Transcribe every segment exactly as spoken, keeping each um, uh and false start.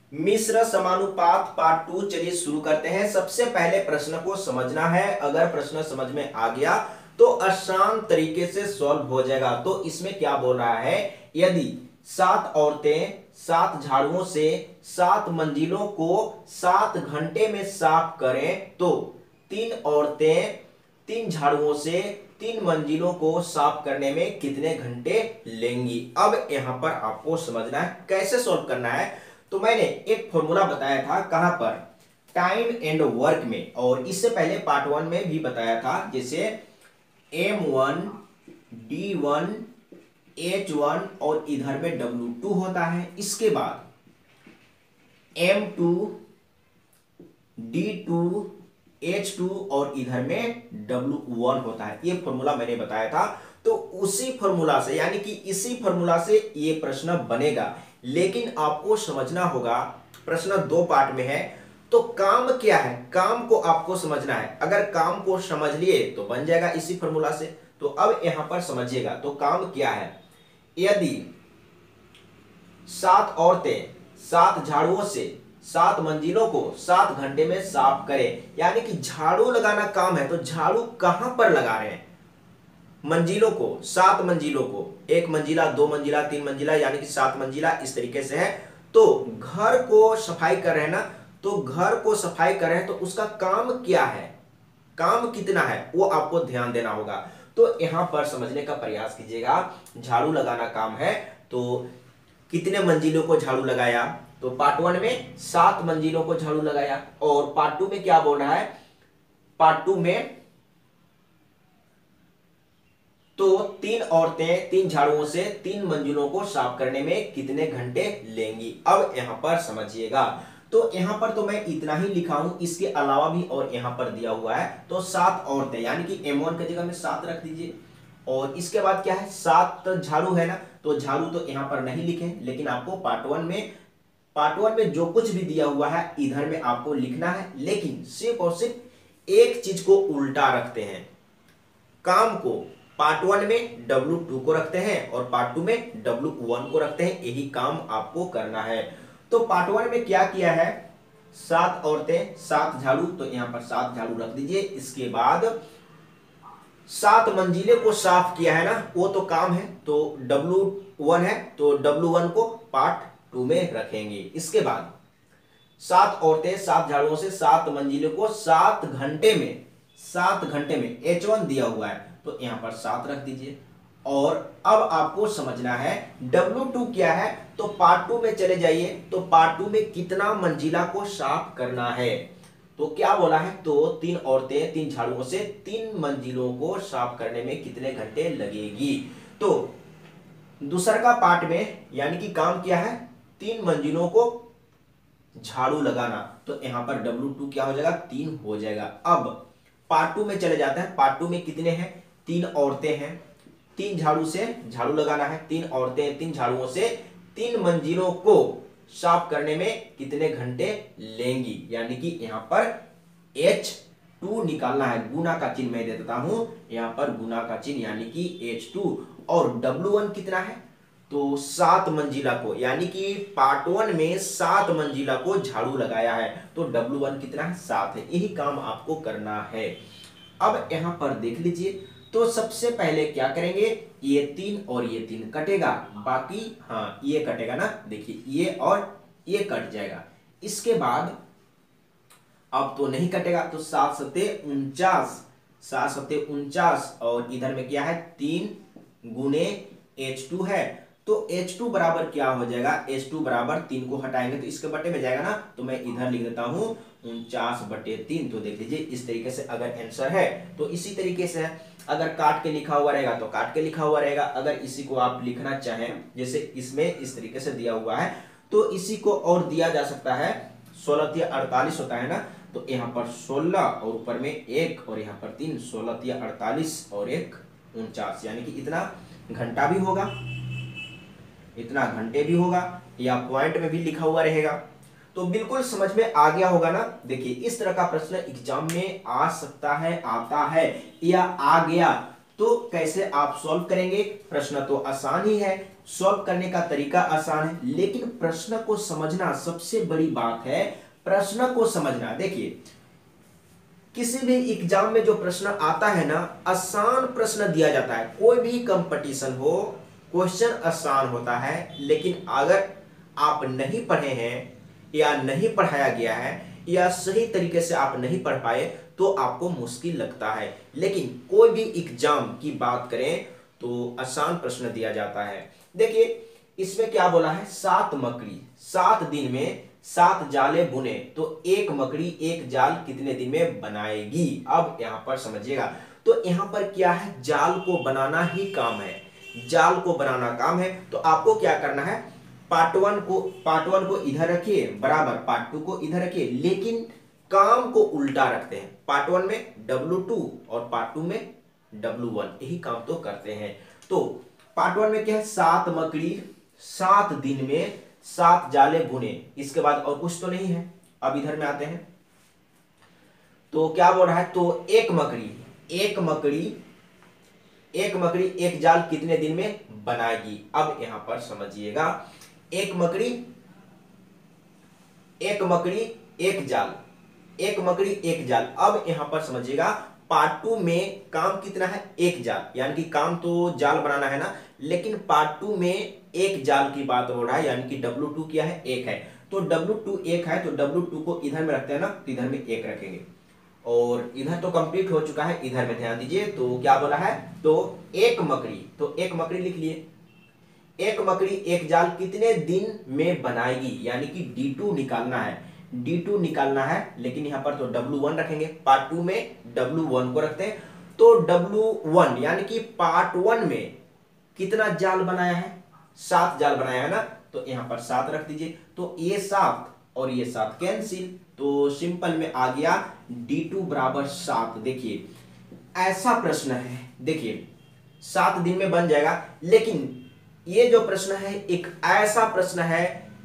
मिश्र समानुपात part two. चलिए शुरू करते हैं। सबसे पहले प्रश्न को समझना है। अगर प्रश्न समझ में आ गया तो आसान तरीके से सॉल्व हो जाएगा। तो इसमें क्या बोल रहा है, यदि सात औरतें सात झाड़ुओं से सात मंजिलों को सात घंटे में साफ करें तो तीन औरतें तीन झाड़ुओं से तीन मंजिलों को साफ करने में कितने घंटे लेंगी। अब यहां पर आपको समझना है कैसे सॉल्व करना है। तो मैंने एक फॉर्मूला बताया था, कहां पर, टाइम एंड वर्क में, और इससे पहले पार्ट वन में भी बताया था। जैसे M one D one H one और इधर में डब्ल्यू टू होता है। इसके बाद M two D two H two और इधर में डब्ल्यू वन होता है। ये फॉर्मूला मैंने बताया था। तो उसी फॉर्मूला से, यानी कि इसी फॉर्मूला से ये प्रश्न बनेगा। लेकिन आपको समझना होगा, प्रश्न दो पार्ट में है, तो काम क्या है, काम को आपको समझना है। अगर काम को समझ लिए तो बन जाएगा इसी फॉर्मूला से। तो अब यहां पर समझिएगा, तो काम क्या है, यदि सात औरतें सात झाड़ुओं से सात मंजिलों को सात घंटे में साफ करें, यानी कि झाड़ू लगाना काम है, तो झाड़ू कहां पर लगा रहे हैं, मंजिलों को, सात मंजिलों को, एक मंजिला, दो मंजिला, तीन मंजिला, यानी कि सात मंजिला, इस तरीके से है। तो घर को सफाई कर रहे हैं ना, तो घर को सफाई कर रहे हैं, तो उसका काम क्या है, काम कितना है, वो आपको ध्यान देना होगा। तो यहां पर समझने का प्रयास कीजिएगा। झाड़ू लगाना काम है, तो कितने मंजिलों को झाड़ू लगाया, तो पार्ट वन में सात मंजिलों को झाड़ू लगाया, और पार्ट टू में क्या बोल रहा है, पार्ट टू में तो तीन औरतें तीन झाड़ुओं से तीन मंजिलों को साफ करने में कितने घंटे लेंगी। अब यहां पर समझिएगा। तो यहां पर तो मैं इतना ही लिखा हूं, इसके अलावा भी और यहां पर दिया हुआ है। तो सात औरतें, यानी कि एम वन की जगह में सात रख दीजिए, और इसके बाद क्या है, सात झाड़ू है ना, तो झाड़ू तो यहां पर नहीं लिखे, लेकिन आपको पार्ट वन में पार्ट वन में जो कुछ भी दिया हुआ है इधर में आपको लिखना है। लेकिन सिर्फ और सिर्फ एक चीज को उल्टा रखते हैं, काम को पार्ट वन में डब्ल्यू टू को रखते हैं और पार्ट टू में डब्ल्यू वन को रखते हैं। यही काम आपको करना है। तो पार्ट वन में क्या किया है, सात औरतें सात झाड़ू, तो यहां पर सात झाड़ू रख दीजिए। इसके बाद सात मंजिले को साफ किया है ना, वो तो काम है, तो डब्ल्यू वन है, तो डब्ल्यू वन को पार्ट टू में रखेंगे। इसके बाद सात औरतें सात झाड़ुओं से सात मंजिलों को सात घंटे में सात घंटे में एच वन दिया हुआ है, तो यहां पर सात रख दीजिए। और अब आपको समझना है डब्ल्यू टू क्या है, तो पार्ट टू में चले जाइए। तो पार्ट टू में कितना मंजिला को साफ करना है, तो क्या बोला है, तो तीन औरतें तीन झाड़ुओं से तीन मंजिलों को साफ करने में कितने घंटे लगेगी। तो दूसरा का पार्ट में, यानी कि काम क्या है, तीन मंजिलों को झाड़ू लगाना, तो यहां पर डब्ल्यू टू क्या हो जाएगा, तीन हो जाएगा। अब पार्ट टू में चले जाते हैं। पार्ट टू में कितने हैं, तीन औरतें हैं, तीन झाड़ू से झाड़ू लगाना है, तीन औरतें तीन झाड़ुओं से तीन मंजिलों को साफ करने में कितने घंटे लेंगी, यानी कि यहां पर एच टू निकालना है। गुना का चिन्ह मैं दे देता हूं, यहां पर गुना का चिन्ह, यानी कि एच टू। और डब्ल्यू वन कितना है, तो सात मंजिला को, यानी कि पार्ट वन में सात मंजिला को झाड़ू लगाया है, तो डब्ल्यू वन कितना है, सात है। यही काम आपको करना है। अब यहां पर देख लीजिए, तो सबसे पहले क्या करेंगे, ये तीन और ये तीन कटेगा, बाकी हाँ ये कटेगा ना, देखिए ये और ये कट जाएगा। इसके बाद अब तो नहीं कटेगा, तो सात सत्ते उनचास, सात सत्ते उनचास, और इधर में क्या है, तीन गुने एच टू है, तो एच टू बराबर क्या हो जाएगा, एच टू बराबर तीन को हटाएंगे तो इसके बटे में जाएगा ना, तो मैं इधर लिख देता हूं उनचास बटे तीन। तो देख लीजिए इस तरीके से अगर आंसर है तो इसी तरीके से है। अगर काट के लिखा हुआ रहेगा तो काट के लिखा हुआ रहेगा। अगर इसी को आप लिखना चाहें, जैसे इसमें इस तरीके से दिया हुआ है, तो इसी को और दिया जा सकता है। सोलह तिया अड़तालीस होता है ना, तो यहाँ पर सोलह और ऊपर में एक और यहाँ पर तीन, सोलह तिया अड़तालीस और एक उनचास, यानी कि इतना घंटा भी होगा, इतना घंटे भी होगा, या पॉइंट में भी लिखा हुआ रहेगा। तो बिल्कुल समझ में आ गया होगा ना। देखिए इस तरह का प्रश्न एग्जाम में आ सकता है, आता है, या आ गया, तो कैसे आप सॉल्व करेंगे। प्रश्न तो आसान ही है, सॉल्व करने का तरीका आसान है, लेकिन प्रश्न को समझना सबसे बड़ी बात है। प्रश्न को समझना, देखिए किसी भी एग्जाम में जो प्रश्न आता है ना, आसान प्रश्न दिया जाता है। कोई भी कंपटीशन हो, क्वेश्चन आसान होता है, लेकिन अगर आप नहीं पढ़े हैं या नहीं पढ़ाया गया है या सही तरीके से आप नहीं पढ़ पाए तो आपको मुश्किल लगता है। लेकिन कोई भी एग्जाम की बात करें तो आसान प्रश्न दिया जाता है। देखिए इसमें क्या बोला है, सात मकड़ी सात दिन में सात जाले बुने तो एक मकड़ी एक जाल कितने दिन में बनाएगी। अब यहां पर समझिएगा, तो यहां पर क्या है, जाल को बनाना ही काम है, जाल को बनाना काम है। तो आपको क्या करना है, पार्ट वन को पार्ट वन को इधर रखिए बराबर, पार्ट टू को इधर रखिए, लेकिन काम को उल्टा रखते हैं। पार्ट वन में डब्ल्यू टू और पार्ट टू में डब्ल्यू वन, यही काम तो करते हैं। तो पार्ट वन में क्या है, सात मकड़ी सात दिन में सात जाले बुने, इसके बाद और कुछ तो नहीं है। अब इधर में आते हैं तो क्या बोल रहा है, तो एक मकड़ी एक मकड़ी एक मकड़ी एक जाल कितने दिन में बनाएगी। अब यहां पर समझिएगा, एक मकड़ी एक मकड़ी एक जाल एक मकड़ी एक जाल। अब यहां पर समझिएगा, पार्ट टू में काम कितना है, एक जाल, यानी कि काम तो जाल बनाना है ना, लेकिन पार्ट टू में एक जाल की बात हो रहा है, यानी कि डब्ल्यू टू क्या है, एक है। तो डब्ल्यू टू एक है, तो डब्ल्यू टू को इधर में रखते हैं ना, तो इधर में एक रखेंगे। और इधर तो कंप्लीट हो चुका है, इधर में ध्यान दीजिए। तो क्या बोला है, तो एक मकड़ी तो एक मकड़ी लिख लिए, एक मकड़ी एक जाल कितने दिन में बनाएगी, यानी कि डी टू निकालना है, डी टू निकालना है। लेकिन यहां पर तो डब्ल्यू वन रखेंगे, पार्ट टू में डब्ल्यू वन को रखते हैं। तो डब्ल्यू वन यानी कि पार्ट वन में कितना जाल बनाया है, सात जाल बनाया है ना, तो यहां पर सात रख दीजिए। तो ये सात और ये सात कैंसिल, तो सिंपल में आ गया डी टू बराबर सात। देखिए ऐसा प्रश्न है, देखिए सात दिन में बन जाएगा, लेकिन ये जो प्रश्न है एक ऐसा प्रश्न है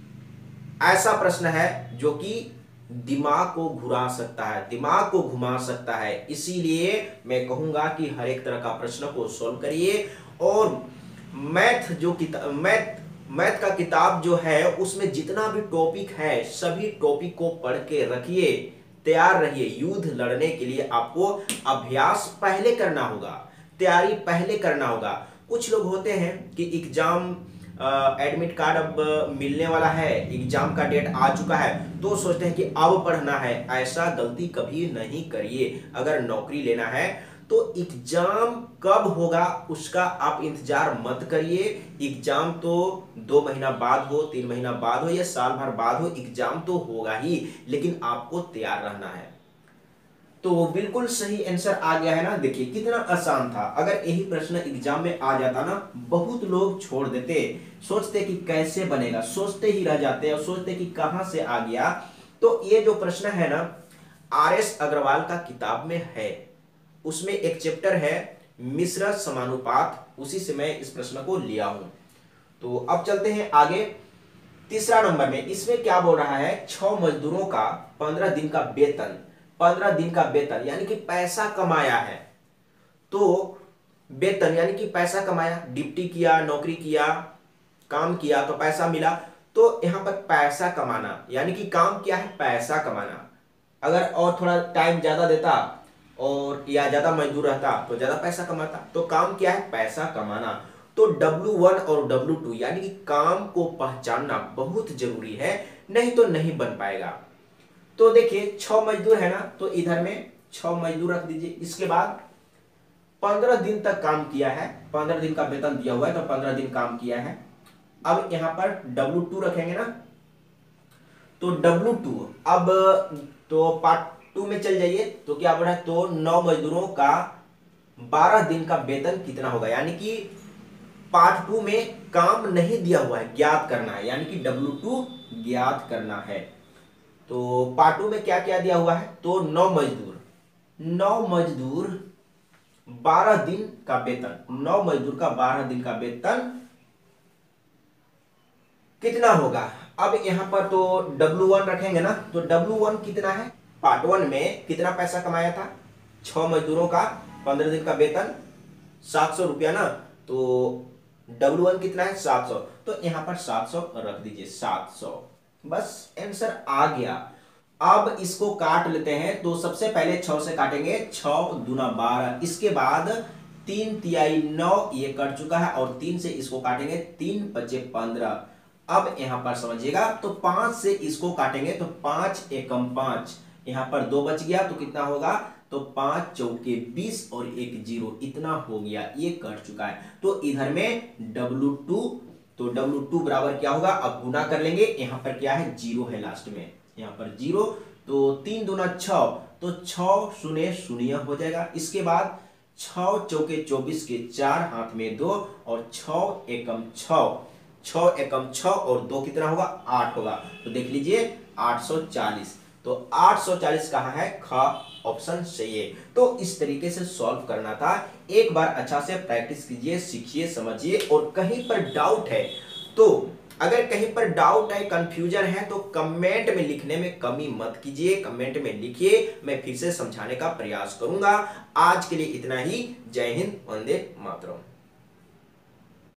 ऐसा प्रश्न है जो कि दिमाग को घुरा सकता है, दिमाग को घुमा सकता है। इसीलिए मैं कहूंगा कि हर एक तरह का प्रश्न को सॉल्व करिए। और मैथ जो किताब मैथ मैथ का किताब जो है उसमें जितना भी टॉपिक है सभी टॉपिक को पढ़ के रखिए, तैयार रहिए। युद्ध लड़ने के लिए आपको अभ्यास पहले करना होगा, तैयारी पहले करना होगा। कुछ लोग होते हैं कि एग्जाम एडमिट कार्ड अब मिलने वाला है, एग्जाम का डेट आ चुका है, तो सोचते हैं कि अब पढ़ना है। ऐसा गलती कभी नहीं करिए। अगर नौकरी लेना है तो एग्जाम कब होगा उसका आप इंतजार मत करिए। एग्जाम तो दो महीना बाद हो, तीन महीना बाद हो या साल भर बाद हो, एग्जाम तो होगा ही, लेकिन आपको तैयार रहना है। तो बिल्कुल सही आंसर आ गया है ना। देखिए कितना आसान था। अगर यही प्रश्न एग्जाम में आ जाता ना, बहुत लोग छोड़ देते, सोचते कि कैसे बनेगा, सोचते ही रह जाते और सोचते कि कहां से आ गया। तो ये जो प्रश्न है ना, आर एस अग्रवाल का किताब में है, उसमें एक चैप्टर है मिश्र समानुपात, उसी से मैं इस प्रश्न को लिया हूं। तो अब चलते हैं आगे। तीसरा नंबर में इसमें क्या बोल रहा है, छह मजदूरों का पंद्रह दिन का वेतन, पंद्रह दिन का वेतन यानी कि पैसा कमाया है। तो वेतन यानी कि पैसा कमाया, ड्यूटी किया, नौकरी किया, काम किया तो पैसा मिला। तो यहां पर पैसा कमाना यानी कि काम क्या है, पैसा कमाना। अगर और थोड़ा टाइम ज्यादा देता और या ज्यादा मजदूर रहता तो ज्यादा पैसा कमाता। तो काम क्या है, पैसा कमाना। तो डब्ल्यू वन और डब्ल्यू टू यानी कि काम को पहचानना बहुत जरूरी है, नहीं तो नहीं बन पाएगा। तो देखिए छह मजदूर है ना, तो इधर में छह मजदूर रख दीजिए। इसके बाद पंद्रह दिन तक काम किया है, पंद्रह दिन का वेतन दिया हुआ है, तो पंद्रह दिन काम किया है। अब यहां पर डब्ल्यू टू रखेंगे ना, तो डब्ल्यू टू अब तो पार्ट टू में चल जाइए। तो क्या बोल रहा है, तो नौ मजदूरों का बारह दिन का वेतन कितना होगा, यानी कि पार्ट टू में काम नहीं दिया हुआ है, ज्ञात करना है, यानी कि डब्ल्यू टू ज्ञात करना है। तो पार्ट टू में क्या क्या दिया हुआ है, तो नौ मजदूर नौ मजदूर बारह दिन का वेतन, नौ मजदूर का बारह दिन का वेतन कितना होगा। अब यहां पर तो डब्ल्यू वन रखेंगे ना, तो डब्ल्यू वन कितना है, पार्ट वन में कितना पैसा कमाया था, छह मजदूरों का पंद्रह दिन का वेतन सात सौ रुपया ना, तो डब्ल्यू वन कितना है सात सौ, तो यहां पर सात सौ रख दीजिए, सात सौ, बस आंसर आ गया। अब इसको काट लेते हैं, तो सबसे पहले छह से काटेंगे, छह दूना बारह, इसके बाद तीन तिहाई नौ, ये कट चुका है, और तीन से इसको काटेंगे, तीन पचे पंद्रह। अब यहां पर समझिएगा, तो पांच से इसको काटेंगे तो पांच एकम पांच, यहां पर दो बच गया तो कितना होगा, तो पांच चौके बीस और एक जीरो, इतना हो गया, ये कट चुका है। तो इधर में डब्ल्यू टू, तो डब्ल्यू टू बराबर क्या होगा, अब गुना कर लेंगे, यहां पर क्या है जीरो है लास्ट में, यहां पर जीरो, तो तीन दूना छह, तो छह शून्य शून्य हो जाएगा। इसके बाद छह चौके चौबीस के चार, हाथ में दो, और छह एकम छह, छह एकम छह और दो कितना होगा, आठ होगा, तो देख लीजिए आठ सौ चालीस। तो आठ सौ चालीस कहाँ है, ख ऑप्शन सही है। तो इस तरीके से सॉल्व करना था। एक बार अच्छा से प्रैक्टिस कीजिए, सीखिए, समझिए, और कहीं पर डाउट है तो अगर कहीं पर डाउट है, कंफ्यूजन है, तो कमेंट में लिखने में कमी मत कीजिए, कमेंट में लिखिए, मैं फिर से समझाने का प्रयास करूंगा। आज के लिए इतना ही। जय हिंद, वंदे मातरम।